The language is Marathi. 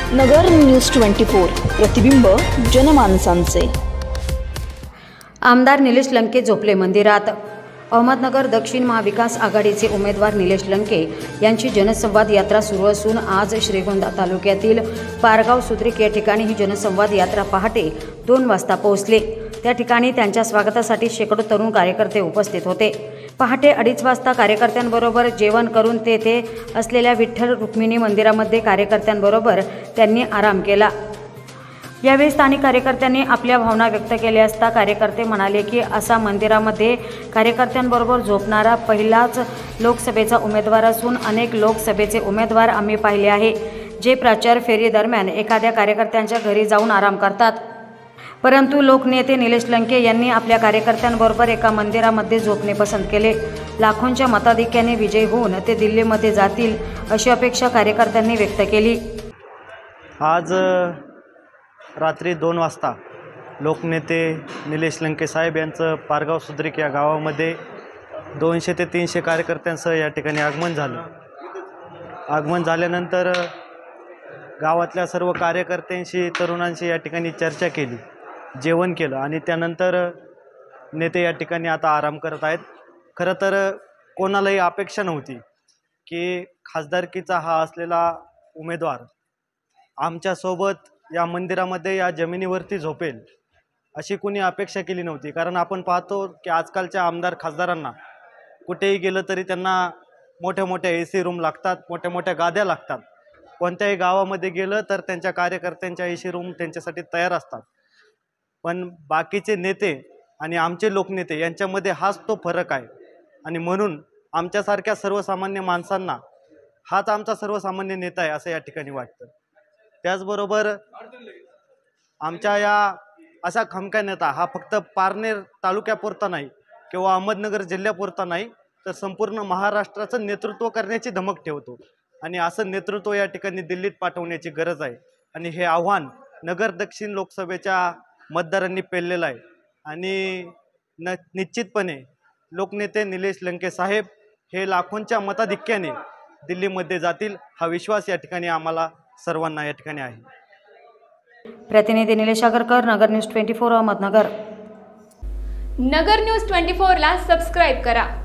नगर न्यूज 24 प्रतिबिंब जनमानसांचे। आमदार निलेश लंके झोपले मंदिरात। अहमदनगर दक्षिण महाविकास आघाडीचे उमेदवार निलेश लंके यांची जनसंवाद यात्रा सुरू असून आज श्रीगोंदा तालुक्यातील पारगाव सुद्रिक या ठिकाणी ही जनसंवाद यात्रा पहाटे 2 वाजता पोहोचली। त्या ठिकाणी त्यांच्या स्वागतासाठी शेकडो तरुण कार्यकर्ते उपस्थित होते। पहाटे 2:30 वाजता कार्यकर्त्यांबरोबर जेवण करून तेथे असलेल्या विठ्ठल रुक्मिणी मंदिरामध्ये कार्यकर्त्यांबरोबर त्यांनी आराम केला। यावेळी स्थानिक कार्यकर्त्यांनी आपल्या भावना व्यक्त केल्या असता कार्यकर्ते म्हणाले की असा मंदिरामध्ये कार्यकर्त्यांबरोबर झोपणारा पहिलाच लोकसभेचा उमेदवार असून अनेक लोकसभेचे उमेदवार आम्ही पाहिले आहे, जे प्रचार फेरी दरम्यान एखाद्या कार्यकर्त्यांच्या घरी जाऊन आराम करतात। परंतु लोकनेते निलेश लंके यांनी आपल्या कार्यकर्त्यांबरोबर एका मंदिरामध्ये झोपणे पसंत केले। लाखोंच्या मताधिक्याने विजयी होऊन ते दिल्लीमध्ये जातील अशी अपेक्षा कार्यकर्त्यांनी व्यक्त केली। आज रात्री 2 वाजता लोकनेते निलेश लंके साहेब यांचं पारगाव सुद्रिक या गावामध्ये 200 ते 300 कार्यकर्त्यांसह या ठिकाणी आगमन झालं। आगमन झाल्यानंतर गावातल्या सर्व कार्यकर्त्यांशी तरुणांशी या ठिकाणी चर्चा केली, जेवण केलं आणि त्यानंतर नेते या ठिकाणी आता आराम करत आहेत। खरं तर कोणालाही अपेक्षा नव्हती की खासदारकीचा हा असलेला उमेदवार आमच्यासोबत या मंदिरामध्ये या जमिनीवरती झोपेल अशी कोणी अपेक्षा केली नव्हती। कारण आपण पाहतो की आजकालच्या आमदार खासदारांना कुठेही गेलं तरी त्यांना मोठ्या मोठ्या AC रूम लागतात, मोठ्या मोठ्या गाद्या लागतात। कोणत्याही गावामध्ये गेलं तर त्यांच्या कार्यकर्त्यांच्या AC रूम त्यांच्यासाठी तयार असतात। पण बाकीचे नेते आणि आमचे लोकनेते यांच्यामध्ये हाच तो फरक आहे आणि म्हणून आमच्यासारख्या सर्वसामान्य माणसांना हाच आमचा सर्वसामान्य नेता आहे असं या ठिकाणी वाटतं। त्याचबरोबर आमच्या या असा खमका नेता हा फक्त पारनेर तालुक्यापुरता नाही किंवा अहमदनगर जिल्ह्यापुरता नाही तर संपूर्ण महाराष्ट्राचं नेतृत्व करण्याची धमक ठेवतो आणि असं नेतृत्व या ठिकाणी दिल्लीत पाठवण्याची गरज आहे आणि हे आव्हान नगर दक्षिण लोकसभेच्या मतदारांनी पेललेलं आहे आणि निश्चितपणे लोकनेते निलेश लंके साहेब हे लाखोंच्या मताधिक्याने दिल्लीमध्ये जातील हा विश्वास या ठिकाणी आम्हाला सर्वांना या ठिकाणी आहे। प्रतिनिधी निलेश आगरकर, नगर न्यूज 24 अहमदनगर। नगर न्यूज 24 ला सबस्क्राइब करा।